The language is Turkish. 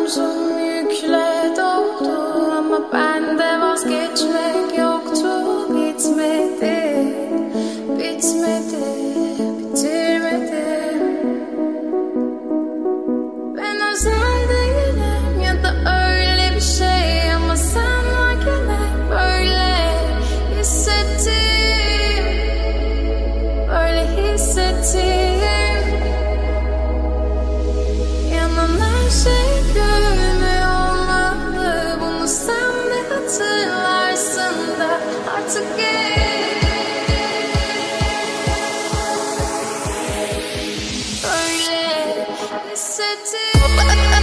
omzum yükle doldu ama bende vazgeçmek yoktu. Bitmedi, bitmedi, bitirmedim. Ben özel değilim ya da öyle bir şey ama sen varken hep böyle hissettim, böyle hissettim. Yanan her şey görünmüyor olmalı, bunu sen de hatırlarsın da artık böyle hissettim.